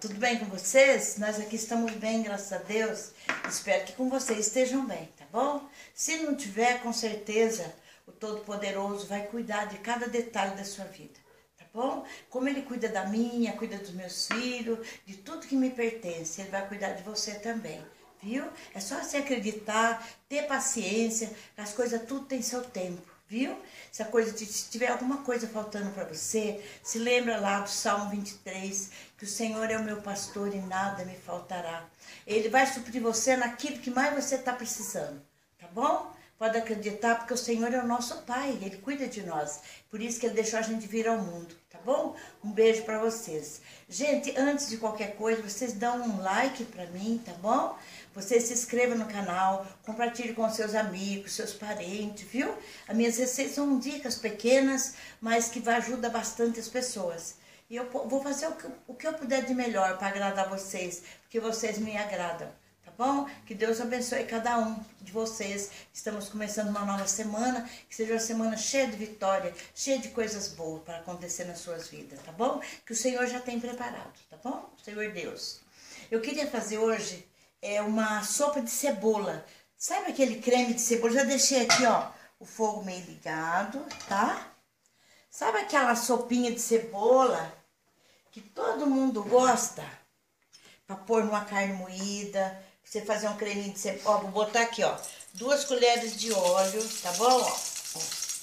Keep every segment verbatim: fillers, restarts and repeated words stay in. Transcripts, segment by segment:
Tudo bem com vocês? Nós aqui estamos bem, graças a Deus. Espero que com vocês estejam bem, tá bom? Se não tiver, com certeza, o Todo-Poderoso vai cuidar de cada detalhe da sua vida, tá bom? Como Ele cuida da minha, cuida dos meus filhos, de tudo que me pertence, Ele vai cuidar de você também, viu? É só você acreditar, ter paciência, as coisas tudo tem seu tempo. Viu? Se a coisa, se tiver alguma coisa faltando para você, se lembra lá do Salmo vinte e três, que o Senhor é o meu pastor e nada me faltará. Ele vai suprir você naquilo que mais você está precisando, tá bom? Pode acreditar, porque o Senhor é o nosso Pai, Ele cuida de nós. Por isso que Ele deixou a gente vir ao mundo, tá bom? Um beijo para vocês. Gente, antes de qualquer coisa, vocês dão um like para mim, tá bom? Vocês se inscrevam no canal, compartilhem com seus amigos, seus parentes, viu? As minhas receitas são dicas pequenas, mas que ajudam bastante as pessoas. E eu vou fazer o que, o que eu puder de melhor para agradar vocês, porque vocês me agradam. Tá bom? Que Deus abençoe cada um de vocês. Estamos começando uma nova semana, que seja uma semana cheia de vitória, cheia de coisas boas para acontecer nas suas vidas, tá bom? Que o Senhor já tem preparado, tá bom? Senhor Deus. Eu queria fazer hoje é, uma sopa de cebola. Sabe aquele creme de cebola? Já deixei aqui, ó, o fogo meio ligado, tá? Sabe aquela sopinha de cebola que todo mundo gosta? Para pôr numa carne moída, você fazer um creminho de cebola. Ó, vou botar aqui, ó, duas colheres de óleo, tá bom? Ó, ó.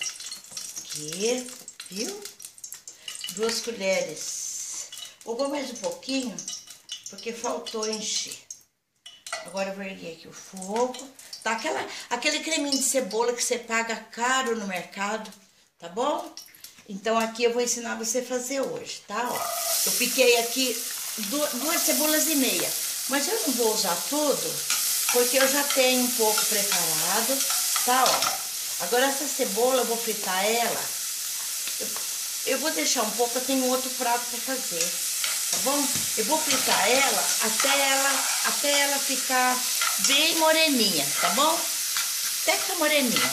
Aqui, viu? Duas colheres. Vou pôr mais um pouquinho, porque faltou encher. Agora eu vou erguer aqui o fogo. Tá aquela, aquele creminho de cebola que você paga caro no mercado, tá bom? Então aqui eu vou ensinar você a fazer hoje, tá? Ó, eu piquei aqui duas, duas cebolas e meia. Mas eu não vou usar tudo, porque eu já tenho um pouco preparado, tá, ó. Agora essa cebola, eu vou fritar ela. Eu, eu vou deixar um pouco, eu tenho outro prato para fazer, tá bom? Eu vou fritar ela até ela, até ela ficar bem moreninha, tá bom? Até ficar moreninha.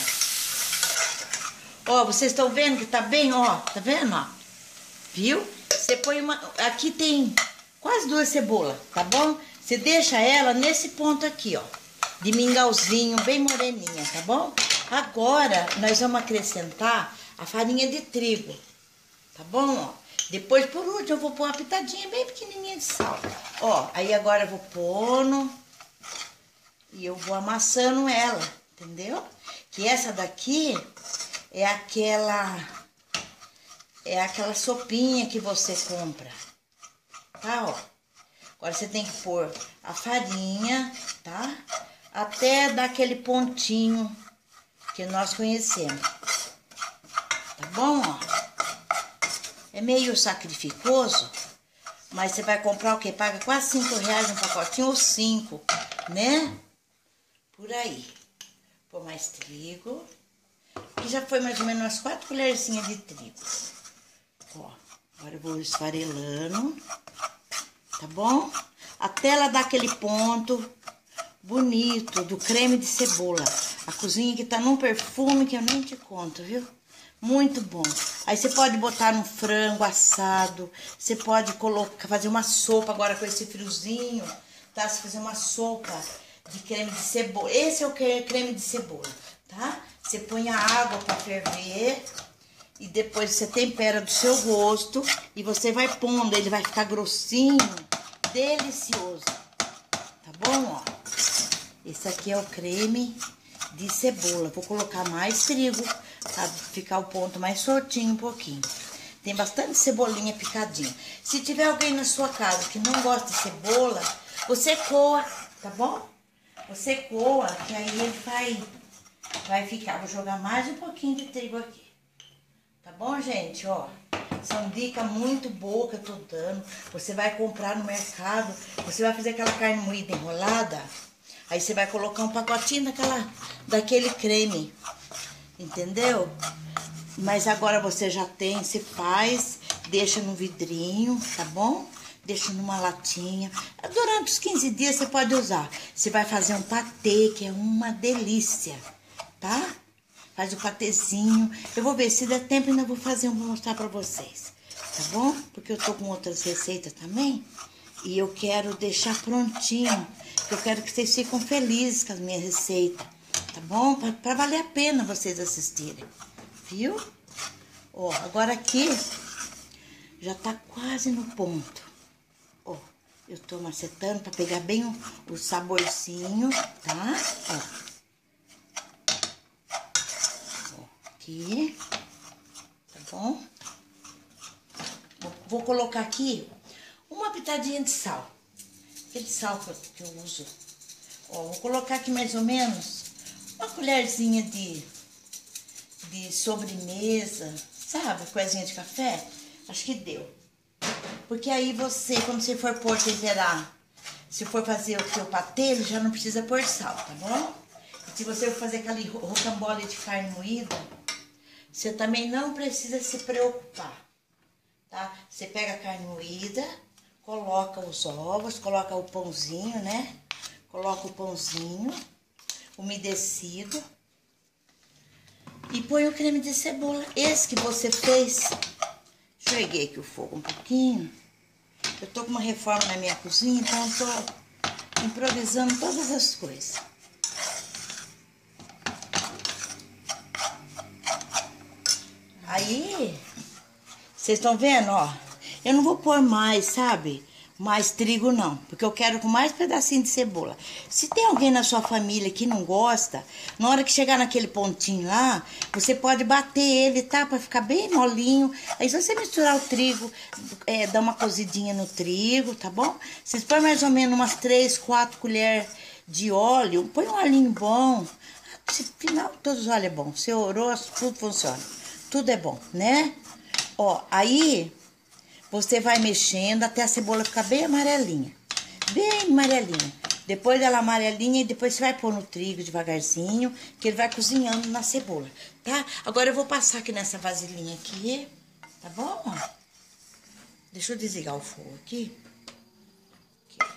Ó, vocês estão vendo que tá bem, ó, tá vendo, ó? Viu? Você põe uma, aqui tem quase duas cebolas, tá bom? Você deixa ela nesse ponto aqui, ó, de mingauzinho, bem moreninha, tá bom? Agora, nós vamos acrescentar a farinha de trigo, tá bom? Ó, depois, por último, eu vou pôr uma pitadinha bem pequenininha de sal. Ó, aí agora eu vou pondo e eu vou amassando ela, entendeu? Que essa daqui é aquela, é aquela sopinha que você compra, tá, ó? Agora você tem que pôr a farinha, tá? Até dar aquele pontinho que nós conhecemos. Tá bom, ó? É meio sacrificoso, mas você vai comprar o quê? Paga quase cinco reais um pacotinho ou cinco, né? Por aí. Pôr mais trigo. Aqui já foi mais ou menos umas quatro colherzinhas de trigo. Ó, agora eu vou esfarelando. Tá bom? Até ela dar aquele ponto bonito do creme de cebola. A cozinha que tá num perfume que eu nem te conto, viu? Muito bom. Aí você pode botar no frango assado. Você pode colocar, fazer uma sopa agora com esse friozinho, tá? Você fazer uma sopa de creme de cebola. Esse é o creme de cebola, tá? Você põe a água para ferver. E depois você tempera do seu gosto e você vai pondo, ele vai ficar grossinho, delicioso. Tá bom, ó? Esse aqui é o creme de cebola. Vou colocar mais trigo para ficar o ponto mais soltinho um pouquinho. Tem bastante cebolinha picadinha. Se tiver alguém na sua casa que não gosta de cebola, você coa, tá bom? Você coa, que aí ele vai, vai ficar. Vou jogar mais um pouquinho de trigo aqui. Tá bom, gente? Ó, são dicas muito boas que eu tô dando. Você vai comprar no mercado, você vai fazer aquela carne moída enrolada, aí você vai colocar um pacotinho daquela, daquele creme, entendeu? Mas agora você já tem, você faz, deixa no vidrinho, tá bom? Deixa numa latinha. Durante os quinze dias você pode usar. Você vai fazer um patê, que é uma delícia, tá? Faz o patezinho. Eu vou ver, se der tempo, ainda vou fazer um, vou mostrar pra vocês. Tá bom? Porque eu tô com outras receitas também. E eu quero deixar prontinho. Eu quero que vocês fiquem felizes com as minhas receitas. Tá bom? Pra, pra valer a pena vocês assistirem. Viu? Ó, agora aqui já tá quase no ponto. Ó, eu tô macetando pra pegar bem o, o saborzinho, tá? Ó. Aqui, tá bom? Vou, vou colocar aqui uma pitadinha de sal. Aquele sal que eu, que eu uso. Ó, vou colocar aqui mais ou menos uma colherzinha de, de sobremesa, sabe? Coisinha de café. Acho que deu. Porque aí você, quando você for pôr temperar, se for fazer o seu patê, já não precisa pôr sal, tá bom? E se você for fazer aquele rocambole de carne moída, você também não precisa se preocupar, tá? Você pega a carne moída, coloca os ovos, coloca o pãozinho, né? Coloca o pãozinho umedecido e põe o creme de cebola. Esse que você fez, joguei aqui o fogo um pouquinho. Eu tô com uma reforma na minha cozinha, então eu tô improvisando todas as coisas. Aí, vocês estão vendo, ó? Eu não vou pôr mais, sabe? Mais trigo não, porque eu quero com mais pedacinho de cebola. Se tem alguém na sua família que não gosta, na hora que chegar naquele pontinho lá, você pode bater ele, tá? Pra ficar bem molinho. Aí se você misturar o trigo, é, dá uma cozidinha no trigo, tá bom? Vocês põem mais ou menos umas três, quatro colheres de óleo. Põe um olhinho bom. Afinal, todos os óleos é bom. Se orou, tudo funciona. Tudo é bom, né? Ó, aí você vai mexendo até a cebola ficar bem amarelinha. Bem amarelinha. Depois dela amarelinha, e depois você vai pôr no trigo devagarzinho, que ele vai cozinhando na cebola, tá? Agora eu vou passar aqui nessa vasilhinha aqui, tá bom? Ó. Deixa eu desligar o fogo aqui. Aqui.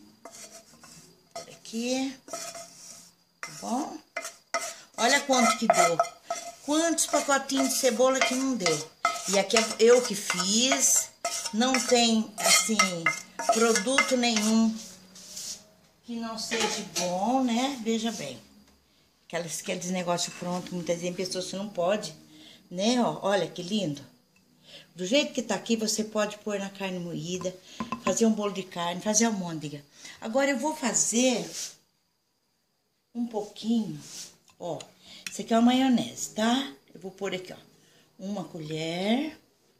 Por aqui. Tá bom? Olha quanto que deu. Quantos pacotinhos de cebola que não deu. E aqui é eu que fiz. Não tem, assim, produto nenhum que não seja bom, né? Veja bem. Aquelas, aqueles negócios prontos, muitas vezes pessoas que não pode, né? Ó, olha que lindo. Do jeito que tá aqui, você pode pôr na carne moída, fazer um bolo de carne, fazer almôndega. Agora eu vou fazer um pouquinho, ó. Isso aqui é uma maionese, tá? Eu vou pôr aqui, ó, uma colher,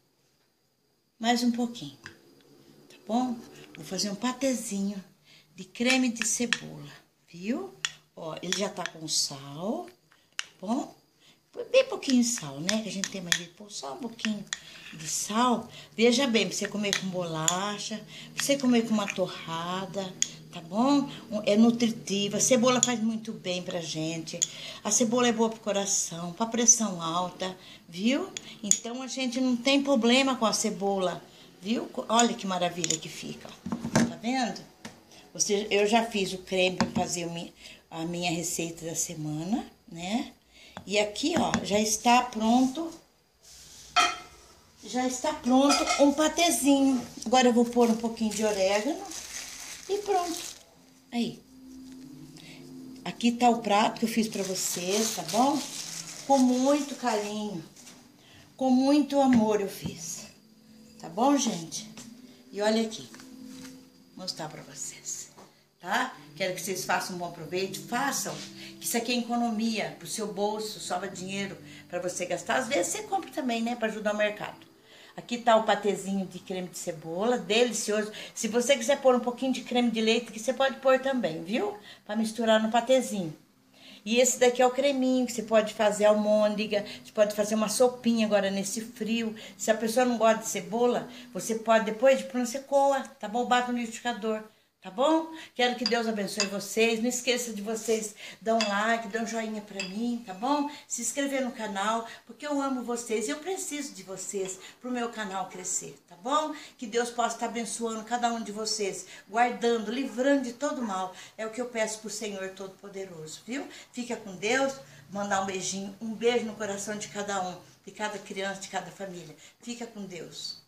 mais um pouquinho, tá bom? Vou fazer um patezinho de creme de cebola, viu? Ó, ele já tá com sal, tá bom? Põe bem pouquinho de sal, né? Que a gente tem mais de pôr só um pouquinho de sal. Veja bem, pra você comer com bolacha, pra você comer com uma torrada, tá bom? É nutritiva, a cebola faz muito bem pra gente. A cebola é boa pro coração, pra pressão alta, viu? Então a gente não tem problema com a cebola, viu? Olha que maravilha que fica, tá vendo? Você, eu já fiz o creme pra fazer a minha receita da semana, né? E aqui, ó, já está pronto, já está pronto um patezinho. Agora eu vou pôr um pouquinho de orégano e pronto. Aí. Aqui tá o prato que eu fiz pra vocês, tá bom? Com muito carinho, com muito amor eu fiz. Tá bom, gente? E olha aqui, vou mostrar pra vocês, tá? Quero que vocês façam um bom proveito, façam. Que isso aqui é economia pro seu bolso, sobra dinheiro pra você gastar. Às vezes você compra também, né, pra ajudar o mercado. Aqui tá o patezinho de creme de cebola, delicioso. Se você quiser pôr um pouquinho de creme de leite, que você pode pôr também, viu? Pra misturar no patezinho. E esse daqui é o creminho, que você pode fazer almôndega, você pode fazer uma sopinha agora nesse frio. Se a pessoa não gosta de cebola, você pode, depois de pronto, você coa, tá bom? Bate no liquidificador. Tá bom? Quero que Deus abençoe vocês. Não esqueça de vocês dar um like, dar um joinha pra mim, tá bom? Se inscrever no canal, porque eu amo vocês e eu preciso de vocês pro meu canal crescer, tá bom? Que Deus possa estar abençoando cada um de vocês, guardando, livrando de todo mal. É o que eu peço pro Senhor Todo-Poderoso, viu? Fica com Deus. Mandar um beijinho, um beijo no coração de cada um, de cada criança, de cada família. Fica com Deus.